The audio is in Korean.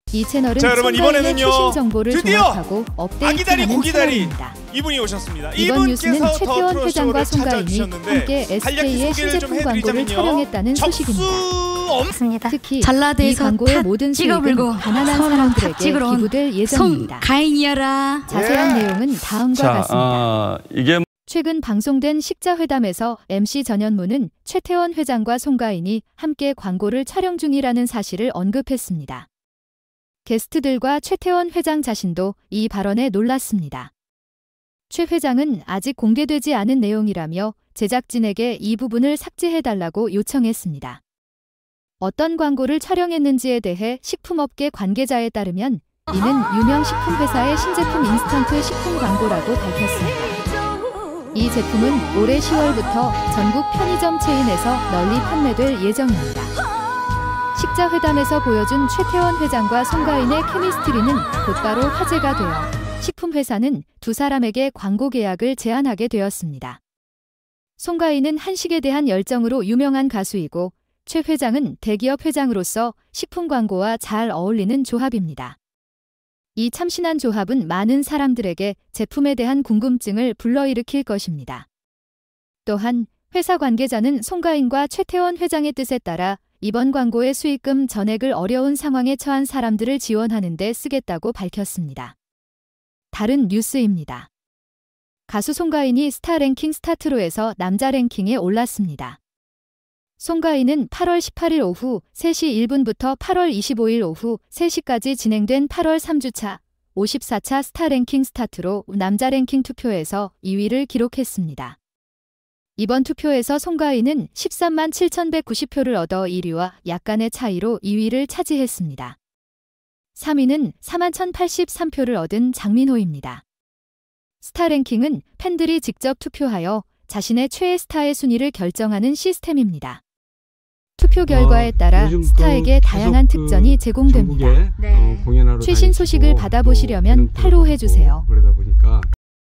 이 채널은 자, 여러분, 이번에는요, 최신 정보를 드디어 종합하고 아기다리 업데이트하는 고기다리 채널입니다. 이분이 오셨습니다. 이번 뉴스는 이분께서 최태원 더 회장과 프로쇼를 송가인이 찾아주셨는데 함께 SK의 신제품 광고를 촬영했다는 소식입니다. 없습니다. 특히 이 전라도에서 광고의 모든 수익은 찍어불고 가난한 서울로 사람들에게 찍으러 온 기부될 예정입니다. 송가인이여라. 자세한 내용은 다음과 같습니다. 이게 최근 방송된 식자회담에서 MC 전현무는 최태원 회장과 송가인이 함께 광고를 촬영 중이라는 사실을 언급했습니다. 게스트들과 최태원 회장 자신도 이 발언에 놀랐습니다. 최 회장은 아직 공개되지 않은 내용이라며 제작진에게 이 부분을 삭제해달라고 요청했습니다. 어떤 광고를 촬영했는지에 대해 식품업계 관계자에 따르면 이는 유명 식품회사의 신제품 인스턴트 식품 광고라고 밝혔습니다. 이 제품은 올해 10월부터 전국 편의점 체인에서 널리 판매될 예정입니다. 식자회담에서 보여준 최태원 회장과 송가인의 케미스트리는 곧바로 화제가 되어 식품회사는 두 사람에게 광고 계약을 제안하게 되었습니다. 송가인은 한식에 대한 열정으로 유명한 가수이고 최 회장은 대기업 회장으로서 식품 광고와 잘 어울리는 조합입니다. 이 참신한 조합은 많은 사람들에게 제품에 대한 궁금증을 불러일으킬 것입니다. 또한 회사 관계자는 송가인과 최태원 회장의 뜻에 따라 이번 광고의 수익금 전액을 어려운 상황에 처한 사람들을 지원하는 데 쓰겠다고 밝혔습니다. 다른 뉴스입니다. 가수 송가인이 스타 랭킹 스타트로에서 남자 랭킹에 올랐습니다. 송가인은 8월 18일 오후 3시 1분부터 8월 25일 오후 3시까지 진행된 8월 3주차 54차 스타 랭킹 스타트로 남자 랭킹 투표에서 2위를 기록했습니다. 이번 투표에서 송가인은 13만 7,190표를 얻어 1위와 약간의 차이로 2위를 차지했습니다. 3위는 4만 1,083표를 얻은 장민호입니다. 스타 랭킹은 팬들이 직접 투표하여 자신의 최애 스타의 순위를 결정하는 시스템입니다. 투표 결과에 따라 스타에게 다양한 특전이 제공됩니다. 최신 소식을 받아보시려면 팔로우해주세요.